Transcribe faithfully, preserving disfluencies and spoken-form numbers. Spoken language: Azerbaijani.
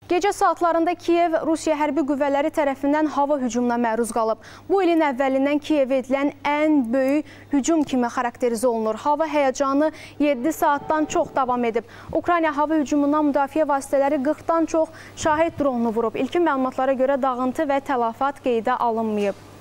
Gecə saatlarında Kiyev Rusiya hərbi qüvvələri tərəfindən hava hücumuna məruz qalıb. Bu ilin əvvəlindən Kiyevə edilən ən böyük hücum kimi xarakterizə olunur. Hava həyəcanı yeddi saatdan çox davam edib. Ukrayna hava hücumundan müdafiə vasitələri qırxdan çox şahid dronunu vurub. İlkin məlumatlara görə dağıntı və tələfat qeydə alınmayıb.